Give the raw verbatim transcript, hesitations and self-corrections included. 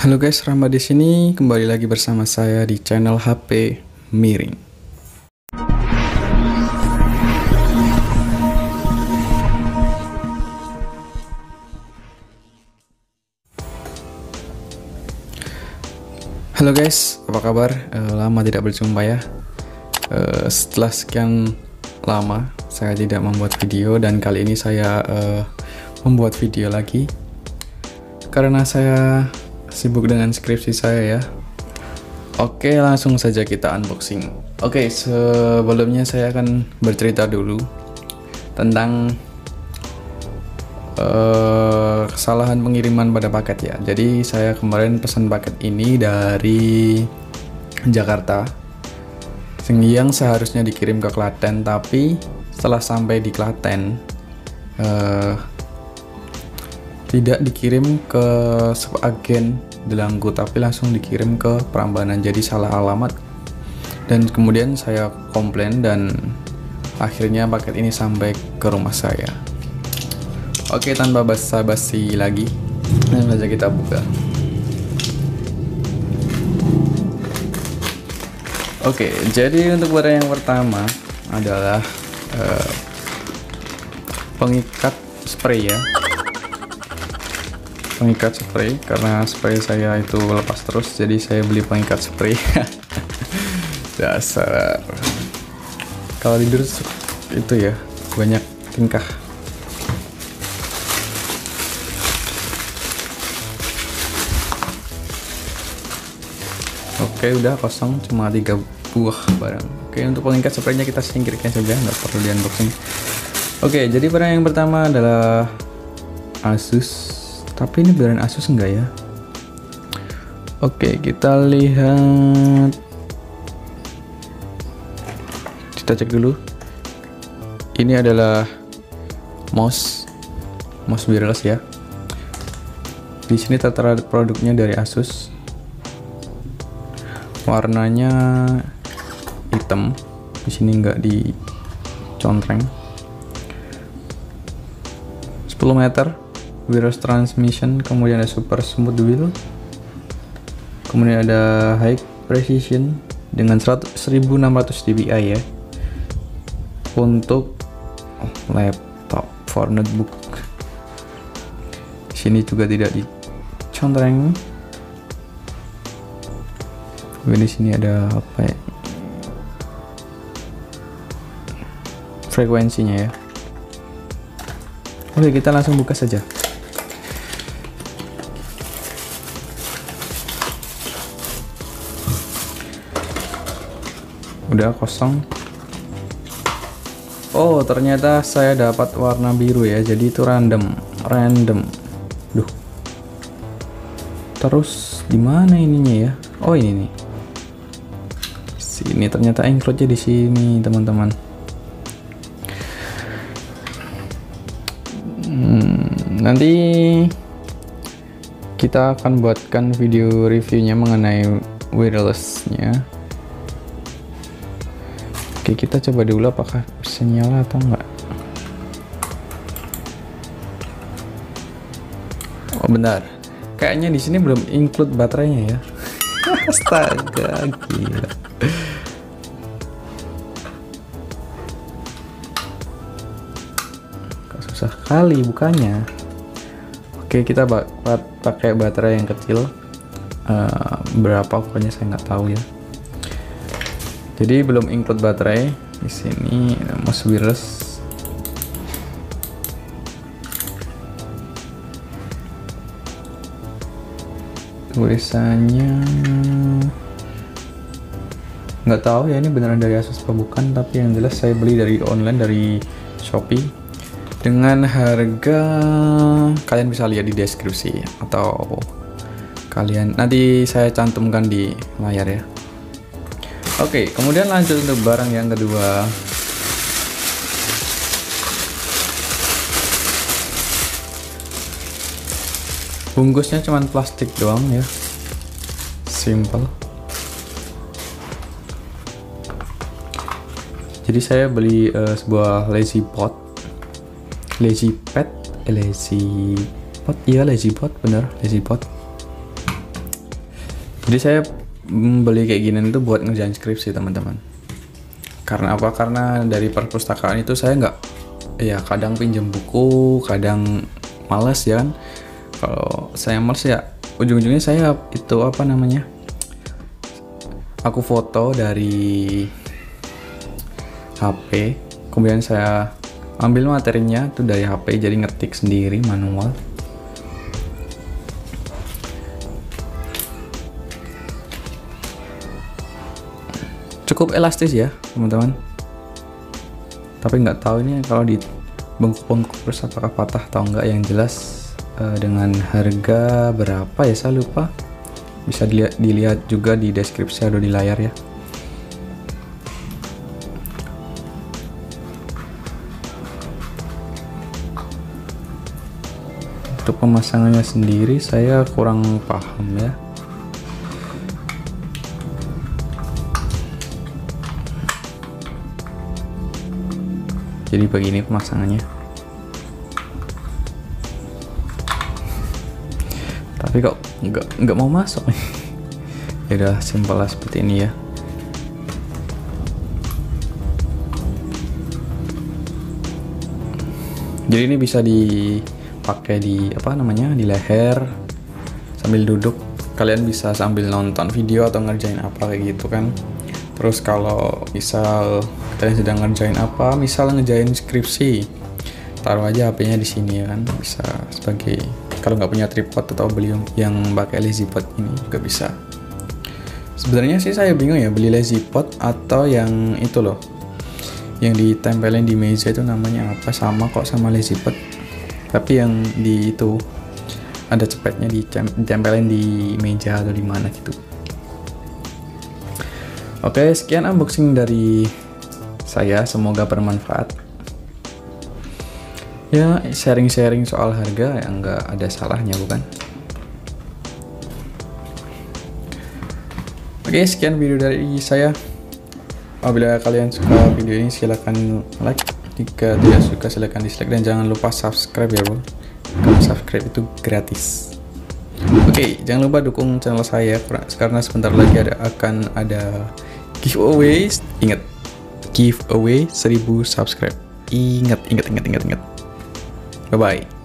Halo guys, Rama di sini kembali lagi bersama saya di channel H P Miring. Halo guys, apa kabar? Uh, lama tidak berjumpa ya. Uh, setelah sekian lama saya tidak membuat video dan kali ini saya uh, membuat video lagi karena saya sibuk dengan skripsi saya ya. Oke, langsung saja kita unboxing. Oke, sebelumnya saya akan bercerita dulu tentang uh, kesalahan pengiriman pada paket ya. Jadi saya kemarin pesan paket ini dari Jakarta yang seharusnya dikirim ke Klaten, tapi setelah sampai di Klaten uh, tidak dikirim ke subagen Delanggu tapi langsung dikirim ke Prambanan, jadi salah alamat. Dan kemudian saya komplain dan akhirnya paket ini sampai ke rumah saya. Oke, tanpa basa-basi lagi, langsung saja kita buka. Oke, jadi untuk barang yang pertama adalah uh, pengikat spray ya. Pengikat spray, karena spray saya itu lepas terus, jadi saya beli pengikat spray. Dasar kalau tidur itu ya banyak tingkah. Oke, udah kosong, cuma tiga buah barang. Oke, untuk pengikat spraynya kita singkirkan saja, nggak perlu di unboxing. Oke, jadi barang yang pertama adalah Asus. Tapi ini brand Asus enggak ya? Oke, kita lihat. Kita cek dulu. Ini adalah mouse, mouse wireless ya. Di sini tertera produknya dari Asus. Warnanya hitam. Di sini enggak dicontreng. sepuluh meter. Wireless transmission, kemudian ada super smooth wheel, kemudian ada high precision dengan seribu enam ratus dpi ya untuk laptop for notebook. Di sini juga tidak dicontreng. Kemudian di sini ada apa ya? Frekuensinya ya. Oke, kita langsung buka saja. Udah kosong. Oh, ternyata saya dapat warna biru ya, jadi itu random random Duh, terus di mana ininya ya? Oh, ini nih, sini ternyata include-nya di sini teman-teman. hmm, nanti kita akan buatkan video reviewnya mengenai wirelessnya. Oke, kita coba dulu apakah bisa nyala atau enggak. Oh, benar. Kayaknya di sini belum include baterainya ya. Astaga, gila. Kok susah kali bukanya. Oke, kita pakai baterai yang kecil. Uh, berapa pokoknya saya nggak tahu ya. Jadi belum include baterai. Di sini mouse wireless. Tulisannya nggak tahu ya ini beneran dari Asus apa bukan, tapi yang jelas saya beli dari online dari Shopee dengan harga, kalian bisa lihat di deskripsi atau kalian nanti saya cantumkan di layar ya. Oke, kemudian lanjut untuk barang yang kedua. Bungkusnya cuman plastik doang ya, simple. Jadi saya beli uh, sebuah lazy pot, lazy pad, eh, lazy pot, iya lazy pot, bener lazy pot. Jadi saya beli kayak gini itu buat ngerjain skripsi teman-teman. Karena apa? Karena dari perpustakaan itu saya nggak, ya kadang pinjam buku, kadang males ya kan. Kalau saya males ya ujung-ujungnya saya itu apa namanya, aku foto dari H P, kemudian saya ambil materinya itu dari H P, jadi ngetik sendiri manual. Cukup elastis ya teman-teman, tapi nggak tahu ini kalau di bengkok-bengkok terus apakah patah atau enggak. Yang jelas uh, dengan harga berapa ya saya lupa, bisa dilihat, dilihat juga di deskripsi atau di layar ya. Untuk pemasangannya sendiri saya kurang paham ya. Jadi begini pemasangannya. Tapi kok nggak nggak mau masuk nih. Ya udah simpel lah seperti ini ya. Jadi ini bisa dipakai di apa namanya, di leher sambil duduk. Kalian bisa sambil nonton video atau ngerjain apa kayak gitu kan. Terus kalau misal kalian sedang ngerjain apa, misal ngerjain skripsi, taruh aja H P-nya di sini ya kan, bisa sebagai, kalau nggak punya tripod atau beli yang pakai lazy pod ini juga bisa. Sebenarnya sih saya bingung ya beli lazy pod atau yang itu loh, yang ditempelin di meja itu namanya apa, sama kok sama lazy pod, tapi yang di itu ada cepetnya ditempelin di meja atau di mana gitu. Oke, sekian unboxing dari saya, semoga bermanfaat. Ya, sharing-sharing soal harga yang nggak ada salahnya bukan? Oke, sekian video dari saya. Apabila kalian suka video ini silahkan like, jika tidak suka silahkan dislike, dan jangan lupa subscribe ya bro, karena subscribe itu gratis. Oke, jangan lupa dukung channel saya karena sebentar lagi ada akan ada giveaways. Ingat, giveaway seribu subscribe. Ingat, ingat, ingat, ingat, ingat. Bye bye.